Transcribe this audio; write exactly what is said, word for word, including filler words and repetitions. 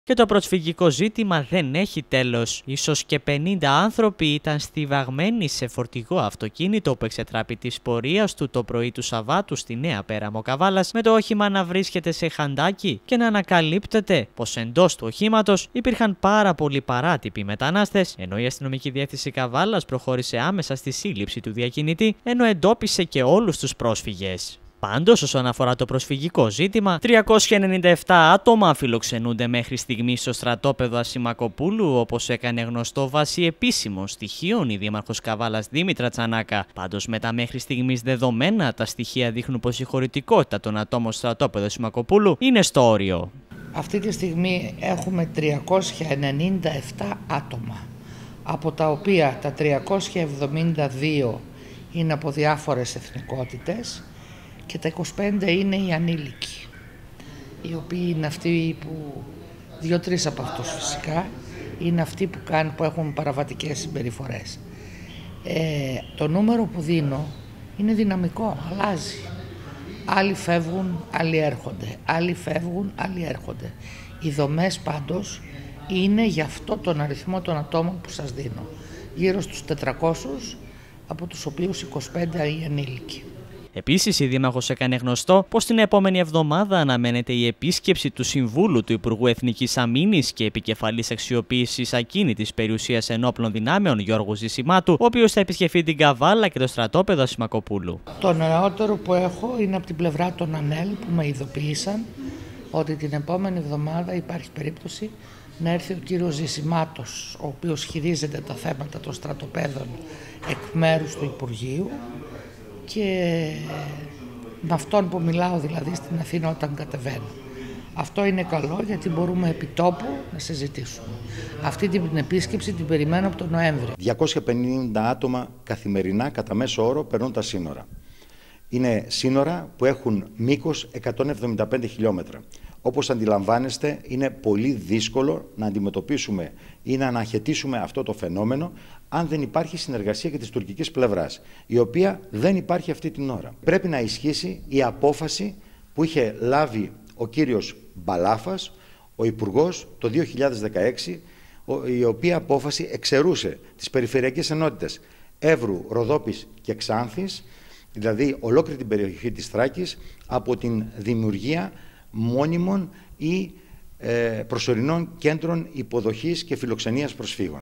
Και το προσφυγικό ζήτημα δεν έχει τέλος. Ίσως και πενήντα άνθρωποι ήταν στιβαγμένοι σε φορτηγό αυτοκίνητο που εξετράπη της πορείας του το πρωί του Σαββάτου στη Νέα Πέραμο Καβάλας, με το όχημα να βρίσκεται σε χαντάκι και να ανακαλύπτεται πως εντός του οχήματος υπήρχαν πάρα πολλοί παράτυποι μετανάστες, ενώ η αστυνομική διεύθυνση Καβάλας προχώρησε άμεσα στη σύλληψη του διακινητή, ενώ εντόπισε και όλους τους πρόσφυγες. Πάντως, όσον αφορά το προσφυγικό ζήτημα, τριακόσια ενενήντα επτά άτομα φιλοξενούνται μέχρι στιγμή στο στρατόπεδο Ασημακοπούλου, όπως έκανε γνωστό βάσει επίσημων στοιχείων η Δήμαρχος Καβάλας Δήμητρα Τσανάκα. Πάντως, με τα μέχρι στιγμής δεδομένα, τα στοιχεία δείχνουν πως η χωρητικότητα των ατόμων στο στρατόπεδο Ασημακοπούλου είναι στο όριο. Αυτή τη στιγμή έχουμε τριακόσια ενενήντα επτά άτομα, από τα οποία τα τριακόσια εβδομήντα δύο είναι από διάφορες εθνικότητες και τα είκοσι πέντε είναι οι ανήλικοι, οι οποίοι είναι αυτοί που, δύο-τρεις από αυτούς φυσικά, είναι αυτοί που, κάνουν, που έχουν παραβατικές συμπεριφορές. Ε, το νούμερο που δίνω είναι δυναμικό, αλλάζει. Άλλοι φεύγουν, άλλοι έρχονται, άλλοι φεύγουν, άλλοι έρχονται. Οι δομές πάντως είναι για αυτό τον αριθμό των ατόμων που σας δίνω. Γύρω στους τετρακόσιους, από τους οποίους είκοσι πέντε οι ανήλικοι. Επίσης, η Δήμαρχος έκανε γνωστό πως την επόμενη εβδομάδα αναμένεται η επίσκεψη του Συμβούλου του Υπουργού Εθνικής Αμήνης και επικεφαλής αξιοποίησης ακίνητης περιουσίας ενόπλων δυνάμεων Γιώργου Ζησημάτου, ο οποίος θα επισκεφθεί την Καβάλα και το στρατόπεδο Ασημακοπούλου. Το νεότερο που έχω είναι από την πλευρά των ΑΝΕΛ που με ειδοποίησαν ότι την επόμενη εβδομάδα υπάρχει περίπτωση να έρθει ο κύριος Ζησημάτος, ο οποίος χειρίζεται τα θέματα των στρατοπέδων εκ μέρους του Υπουργείου, και με αυτόν που μιλάω δηλαδή στην Αθήνα όταν κατεβαίνω. Αυτό είναι καλό γιατί μπορούμε επί τόπου να συζητήσουμε. Αυτή την επίσκεψη την περιμένω από τον Νοέμβρη. διακόσια πενήντα άτομα καθημερινά κατά μέσο όρο περνούν τα σύνορα. Είναι σύνορα που έχουν μήκος εκατόν εβδομήντα πέντε χιλιόμετρα. Όπως αντιλαμβάνεστε, είναι πολύ δύσκολο να αντιμετωπίσουμε ή να αναχαιτήσουμε αυτό το φαινόμενο αν δεν υπάρχει συνεργασία και της τουρκικής πλευράς, η οποία δεν υπάρχει αυτή την ώρα. Πρέπει να ισχύσει η απόφαση που είχε λάβει ο κύριος Μπαλάφας, ο Υπουργός, το δύο χιλιάδες δεκαέξι, η οποία απόφαση εξαιρούσε τις περιφερειακές ενότητες Εύρου, Ροδόπης και Ξάνθης, δηλαδή ολόκληρη την περιοχή της Θράκης, από την δημιουργία μόνιμων ή ε, προσωρινών κέντρων υποδοχής και φιλοξενίας προσφύγων.